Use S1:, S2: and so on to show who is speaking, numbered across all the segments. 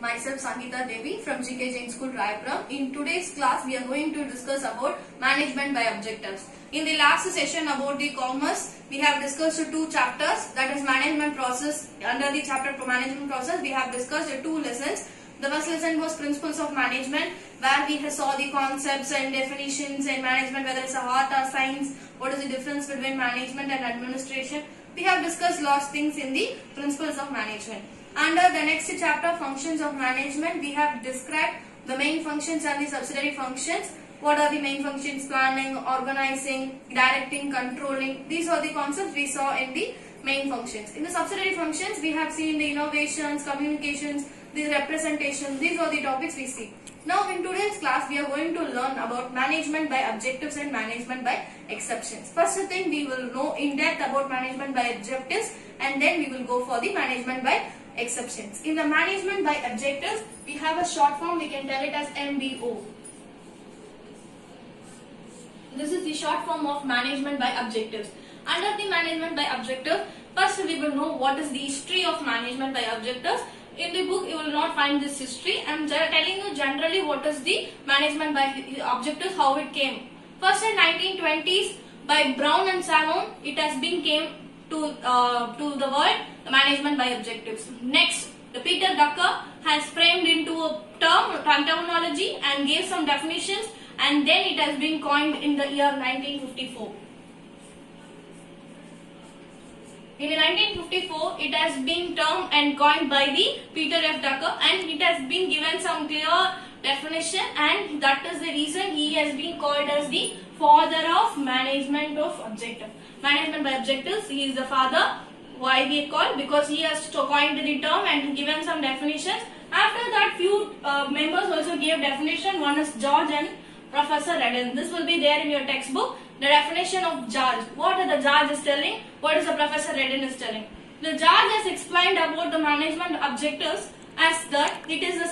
S1: myself Sangeeta Devi from GK Jain School, Raipuram. In today's class, we are going to discuss about management by objectives. In the last session about the commerce, we have discussed two chapters, that is management process. Under the chapter for management process, we have discussed two lessons. The first lesson was principles of management, where we saw the concepts and definitions in management, whether it's a art or science, what is the difference between management and administration. We have discussed lots of things in the principles of management. Under the next chapter, functions of management, we have described the main functions and the subsidiary functions. What are the main functions? Planning, organizing, directing, controlling. These are the concepts we saw in the main functions. In the subsidiary functions, we have seen the innovations, communications, the representation. These are the topics we see. Now in today's class, we are going to learn about management by objectives and management by exceptions. First thing, we will know in depth about management by objectives, and then we will go for the management by exceptions. In the management by objectives, we have a short form, we can tell it as MBO. This is the short form of management by objectives. Under the management by objectives, first we will know what is the history of management by objectives. In the book, you will not find this history. I am telling you generally what is the management by objectives, how it came. First in 1920s, by Brown and Salmon, it has been came to the world, the management by objectives. Next, the Peter Drucker has framed into a terminology and gave some definitions, and then it has been coined in the year 1954. In 1954, it has been termed and coined by the Peter F. Drucker, and it has been given some clear definition, and that is the reason he has been called as the father of management of objectives. Management by objectives, he is the father. Why we call? Because he has coined the term and given some definitions. After that, few members also gave definition. One is George and Professor Redden. This will be there in your textbook. The definition of George. What the George is telling? What is the Professor Redden is telling? The George has explained about the management objectives as that it is a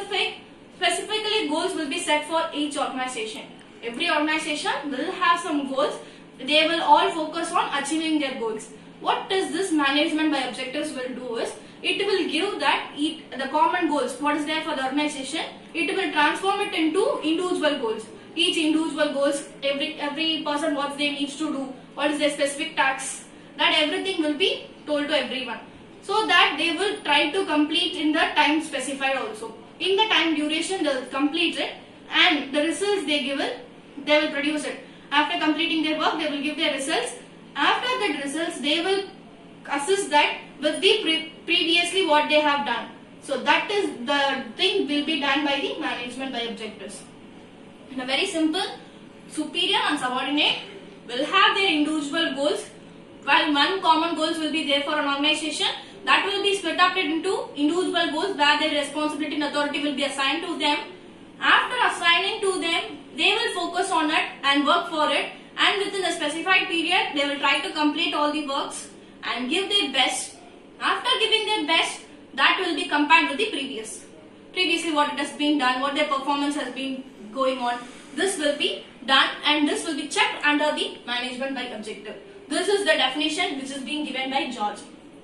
S1: specifically goals will be set for each organization. Every organization will have some goals. They will all focus on achieving their goals. What does this management by objectives will do is, it will give that the common goals, what is there for the organization, it will transform it into individual goals. Each individual goals, every person what they need to do, what is their specific tasks, that everything will be told to everyone. So that they will try to complete in the time specified also. In the time duration they will complete it, and the results they will produce it. After completing their work, they will give their results. After the results, they will assess that with the previously what they have done. So that is the thing will be done by the management by objectives. In a very simple, superior and subordinate will have their individual goals, while one common goals will be there for an organization. That will be split up into individual goals where their responsibility and authority will be assigned to them. After assigning to them, they will focus on it and work for it, and within a specified period, they will try to complete all the works and give their best. After giving their best, that will be compared with the previously what it has been done, what their performance has been going on. This will be done, and this will be checked under the management by objective. This is the definition which is being given by George.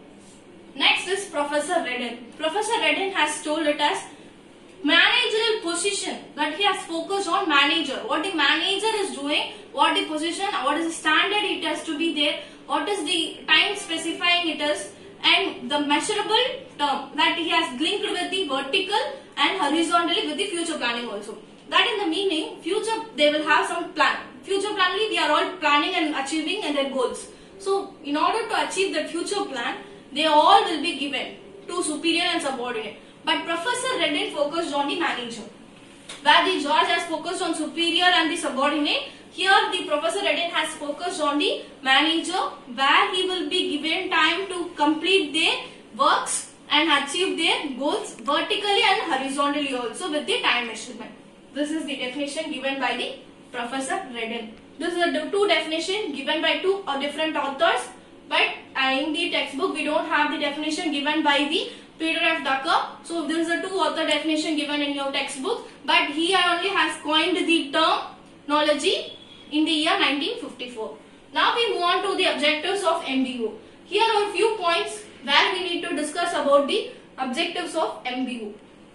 S1: Next is Professor Redden. Professor Redden has told it as managerial position, that he has focused on manager. What the manager is doing, what the position, what is the standard it has to be there, what is the time specifying it is, and the measurable term that he has linked with the vertical and horizontally with the future planning also. That in the meaning, future they will have some plan. Future planning, they are all planning and achieving and their goals. So in order to achieve the future plan, they all will be given to superior and subordinate. But Professor Redden focused on the manager. Where the George has focused on superior and the subordinate, here the Professor Redden has focused on the manager, where he will be given time to complete their works and achieve their goals vertically and horizontally also with the time measurement. This is the definition given by the Professor Redden. This is the two definitions given by two different authors, but in the textbook we don't have the definition given by the Peter F. Drucker. So this is a two author definition given in your textbook, but he only has coined the terminology in the year 1954. Now we move on to the objectives of MBO. Here are a few points where we need to discuss about the objectives of MBO.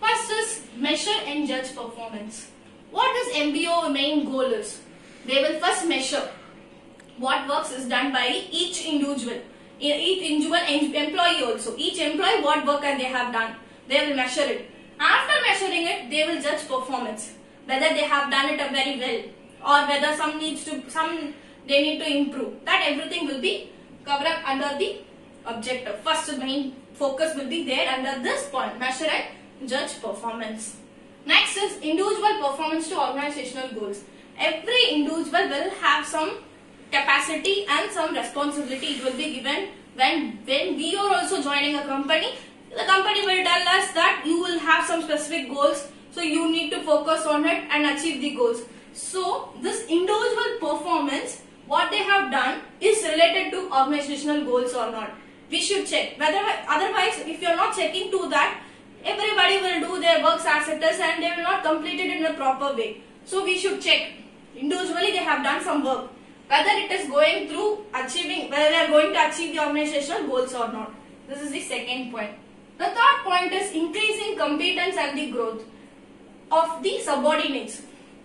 S1: First is measure and judge performance. What is MBO main goal is? They will first measure what works is done by each individual employee also. Each employee what work they have done. They will measure it. After measuring it, they will judge performance. Whether they have done it very well or whether they need to improve. That everything will be covered up under the objective. First main focus will be there under this point. Measure and judge performance. Next is individual performance to organizational goals. Every individual will have some capacity and some responsibility. It will be given when we are also joining a company. The company will tell us that you will have some specific goals, so you need to focus on it and achieve the goals. So this individual performance, what they have done is related to organizational goals or not. We should check. Otherwise, if you are not checking to that, everybody will do their works as it is and they will not complete it in a proper way. So we should check. Individually they have done some work. Whether it is going through achieving, whether they are going to achieve the organizational goals or not. This is the second point. The third point is increasing competence and the growth of the subordinates.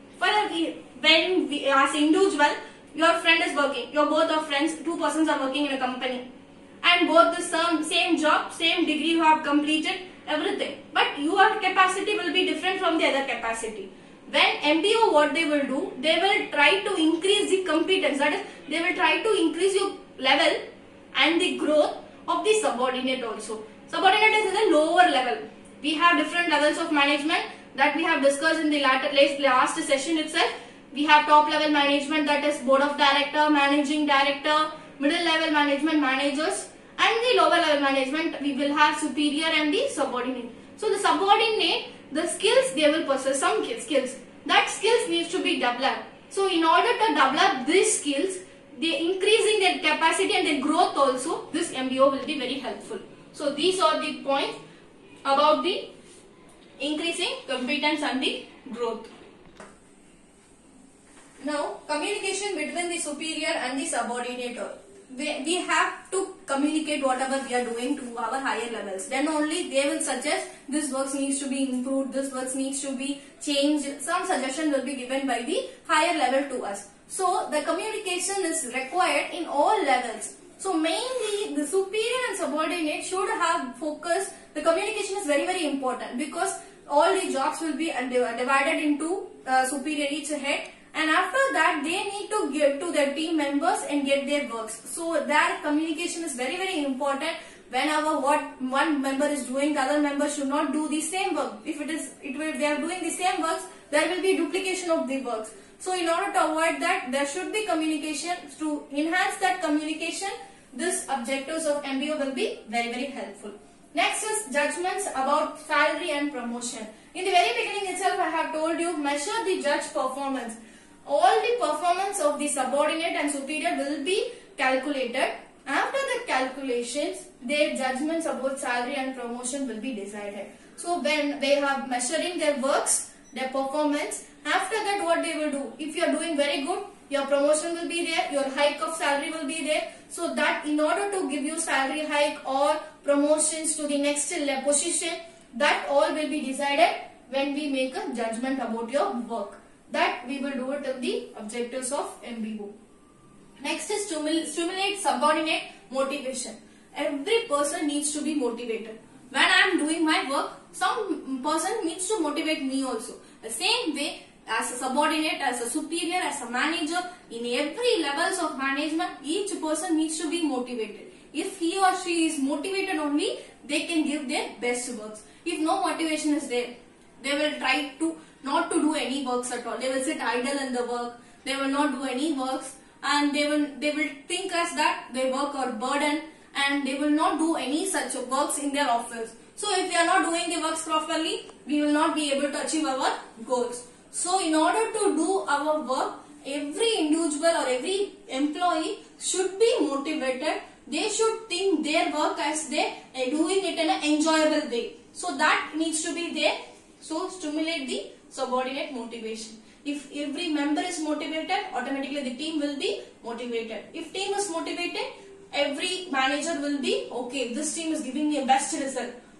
S1: As individual, your friend is working, your both are friends, two persons are working in a company and both the same job, same degree you have completed, everything. But your capacity will be different from the other capacity. When MBO, what they will do, they will try to increase the competence. That is, they will try to increase your level and the growth of the subordinate also. Subordinate is a lower level. We have different levels of management that we have discussed in the last session itself. We have top level management, that is board of director, managing director, middle level management, managers, and the lower level management we will have superior and the subordinate. So the subordinate, the skills they will possess some skills. That skills needs to be developed. So in order to develop these skills, they increasing their capacity and their growth also, this MBO will be very helpful. So these are the points about the increasing competence and the growth. Now, communication between the superior and the subordinate. We have to communicate whatever we are doing to our higher levels. Then only they will suggest this work needs to be improved, this work needs to be changed. Some suggestion will be given by the higher level to us. So the communication is required in all levels. So mainly the superior and subordinate should have focus. The communication is very important because all the jobs will be divided into superior each head. And after that, they need to give to their team members and get their works. So their communication is very important. Whenever what one member is doing, the other member should not do the same work. If they are doing the same works, there will be duplication of the works. So in order to avoid that, there should be communication. To enhance that communication, this objectives of MBO will be very helpful. Next is judgments about salary and promotion. In the very beginning itself, I have told you, measure the judge performance. All the performance of the subordinate and superior will be calculated. After the calculations, their judgments about salary and promotion will be decided. So when they have measuring their works, their performance, after that what they will do? If you are doing very good, your promotion will be there, your hike of salary will be there. So that in order to give you salary hike or promotions to the next position, that all will be decided when we make a judgment about your work. That we will do it in the objectives of MBO. Next is stimulate subordinate motivation. Every person needs to be motivated. When I am doing my work, some person needs to motivate me also. The same way, as a subordinate, as a superior, as a manager, in every levels of management, each person needs to be motivated. If he or she is motivated only, they can give their best works. If no motivation is there, they will try to not to do any works at all. They will sit idle in the work. They will not do any works, and they will think as that their work or burden, and they will not do any such works in their office. So if we are not doing the works properly, we will not be able to achieve our goals. So in order to do our work, every individual or every employee should be motivated. They should think their work as they are doing it in an enjoyable way. So that needs to be there. So stimulate the subordinate motivation. If every member is motivated, automatically the team will be motivated. If team is motivated, every manager will be, okay, this team is giving me a best result.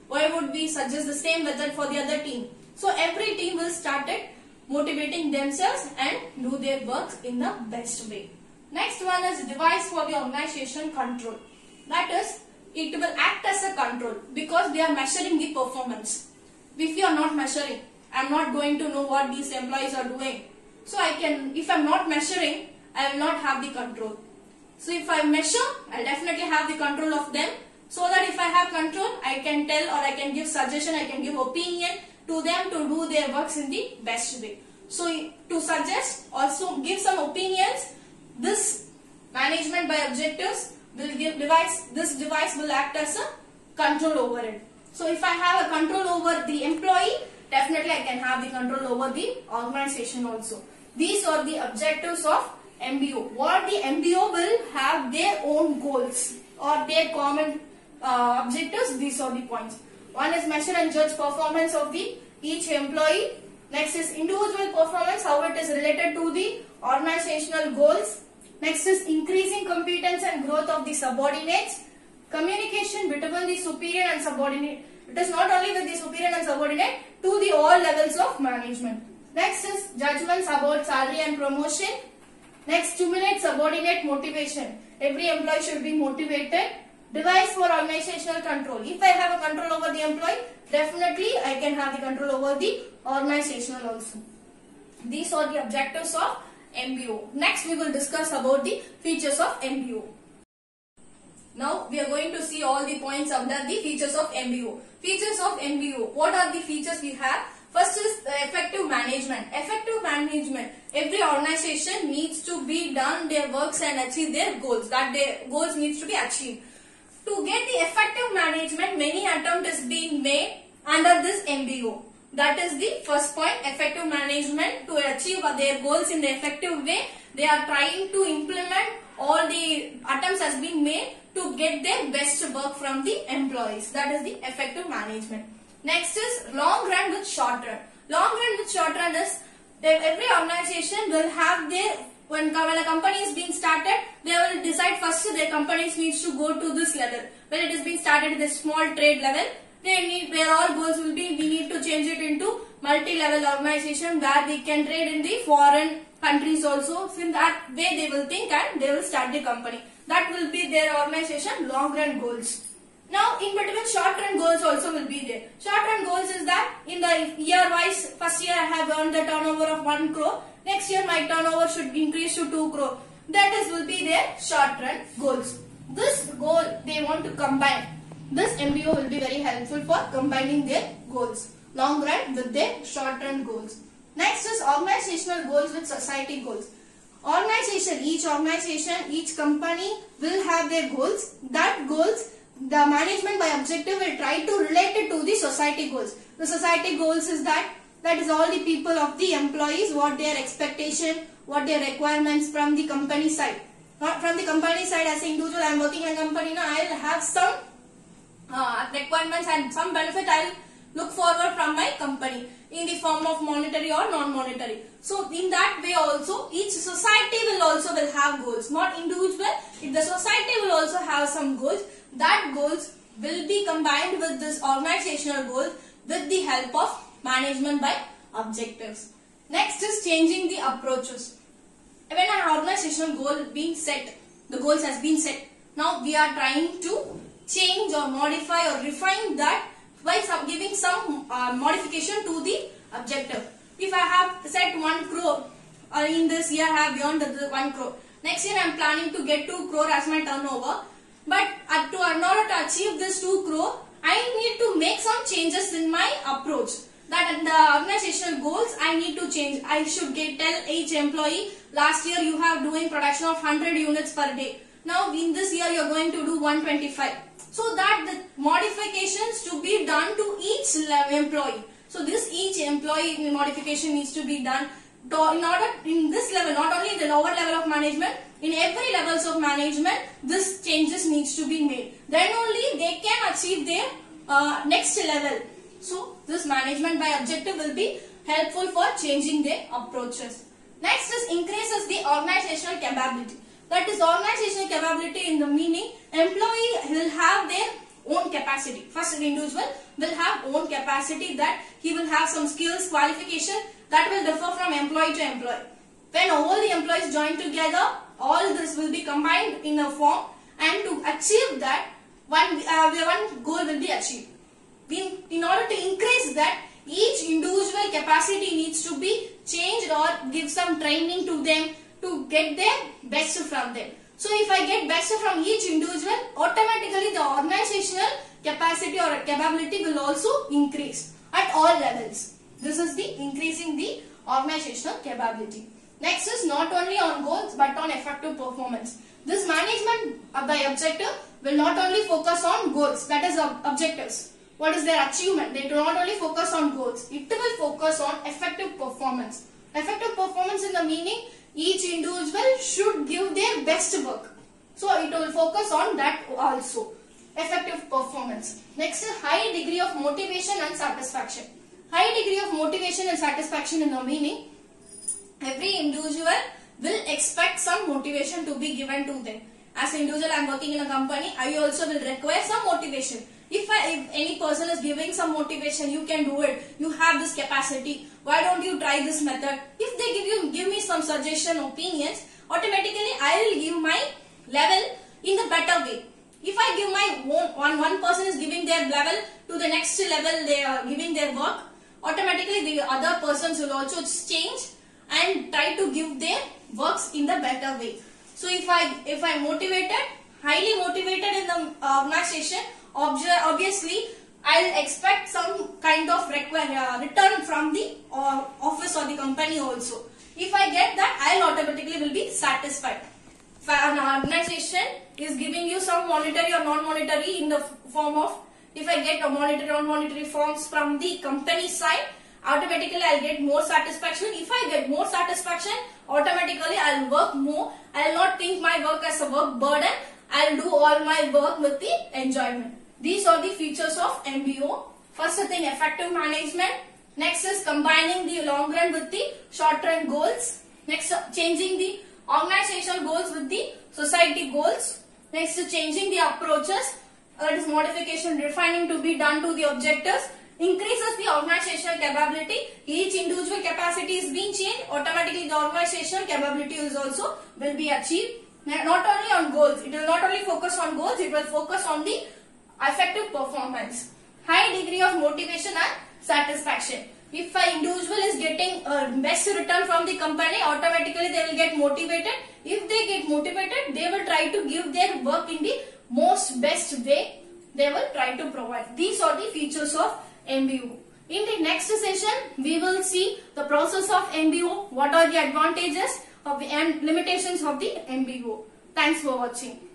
S1: Why would we suggest the same method for the other team? So every team will start it motivating themselves and do their work in the best way. Next one is device for the organization control. That is, it will act as a control because they are measuring the performance. If you are not measuring, I am not going to know what these employees are doing. So if I am not measuring, I will not have the control. So if I measure, I will definitely have the control of them. So that if I have control, I can tell or I can give suggestion, I can give opinion to them to do their works in the best way. So to suggest, also give some opinions, this management by objectives will give this device will act as a control over it. So if I have a control over the employee, definitely I can have the control over the organization also. These are the objectives of MBO. What the MBO will have their own goals or their common objectives. These are the points. One is measure and judge performance of the each employee. Next is individual performance, how it is related to the organizational goals. Next is increasing competence and growth of the subordinates. Communication between the superior and subordinate. It is not only with the superior and subordinate, to the all levels of management. Next is judgments about salary and promotion. Next, stimulate subordinate motivation. Every employee should be motivated. Device for organizational control. If I have a control over the employee, definitely I can have the control over the organizational also. These are the objectives of MBO. Next, we will discuss about the features of MBO. Now, we are going to see all the points under the features of MBO. Features of MBO. What are the features we have? First is effective management. Effective management. Every organization needs to be done their works and achieve their goals. That their goals needs to be achieved. To get the effective management, many attempts is being made under this MBO. That is the first point, effective management. To achieve their goals in the effective way, they are trying to implement all the attempts has been made to get their best work from the employees. That is the effective management. Next is long run with short run. Long run with short run is every organization will have their, when a company is being started, they will decide first their companies needs to go to this level. When it is being started at the small trade level, they need, where all goals will be, we need to change it into multi-level organization where they can trade in the foreign countries also. So in that way they will think and they will start the company. That will be their organization long run goals. Now in between short run goals also will be there. Short run goals is that in the year wise, first year I have earned the turnover of 1 crore. Next year my turnover should increase to 2 crore. That is will be their short run goals. This goal they want to combine. This MBO will be very helpful for combining their goals. Long run with their short run goals. Next is organizational goals with society goals. Each organization, each company will have their goals. That goals, the management by objective will try to relate it to the society goals. The society goals is that is all the people of the employees, what their expectation, what their requirements from the company side. From the company side, as an individual, I am working in a company, now I will have some requirements and some benefit I will look forward from my company in the form of monetary or non-monetary. So in that way also, each society will have goals, not individual. If the society will also have some goals, that goals will be combined with this organizational goal with the help of management by objectives. Next is changing the approaches. When an organizational goal being set, the goals has been set. Now we are trying to change or modify or refine that by giving some modification to the objective. If I have set 1 crore, in this year I have beyond the 1 crore. Next year I am planning to get 2 crore as my turnover. But in order to achieve this 2 crore, I need to make some changes in my approach. That in the organizational goals I need to change. I should tell each employee, last year you have doing production of 100 units per day. Now in this year you are going to do 125. So that the modifications to be done to each employee. So this each employee modification needs to be done in this level, not only the lower level of management, in every levels of management, this changes needs to be made. Then only they can achieve their next level. So this management by objective will be helpful for changing their approaches. Next is increases the organizational capability. That is organizational capability in the meaning employee will have their own capacity. capacity. First, an individual will have own capacity, that he will have some skills, qualification that will differ from employee to employee. When all the employees join together, all this will be combined in a form, and to achieve that, one goal will be achieved. In order to increase that, each individual capacity needs to be changed or give some training to them to get their best from them. So if I get best from each individual, automatically the organizational capacity or capability will also increase at all levels. This is the increasing the organizational capability. Next is not only on goals but on effective performance. This management by objective will not only focus on goals, that is objectives. What is their achievement? They do not only focus on goals, it will focus on effective performance. Effective performance in the meaning, each individual should give their best work. So it will focus on that also. Effective performance. Next is high degree of motivation and satisfaction. High degree of motivation and satisfaction in the meaning, every individual will expect some motivation to be given to them. As an individual, I am working in a company, I also will require some motivation. If any person is giving some motivation, you can do it, you have this capacity, why don't you try this method? If they give me some suggestion, opinions, automatically I will give my level in the better way. If I give my one person is giving their level to the next level, they are giving their work, automatically the other persons will also change and try to give their works in the better way. So if I motivated, highly motivated in the organization, obviously I'll expect some kind of return from the office or the company also. If I get that, I'll automatically will be satisfied. If an organization is giving you some monetary or non-monetary in the form of, if I get a monetary or non-monetary forms from the company side, automatically I'll get more satisfaction. If I get more satisfaction, automatically I'll work more. I'll not think my work as a work burden. I'll do all my work with the enjoyment. These are the features of MBO. First thing, effective management. Next is combining the long run with the short run goals. Next, changing the organizational goals with the society goals. Next, changing the approaches. That is modification, refining to be done to the objectives. Increases the organizational capability. Each individual capacity is being changed. Automatically the organizational capability is also will be achieved. Not only on goals. It will not only focus on goals. It will focus on the effective performance. High degree of motivation and satisfaction. If an individual is getting best return from the company, automatically they will get motivated. If they get motivated, they will try to give their work in the most best way. They will try to provide. These are the features of MBO. In the next session, we will see the process of MBO, what are the advantages of and limitations of the MBO. Thanks for watching.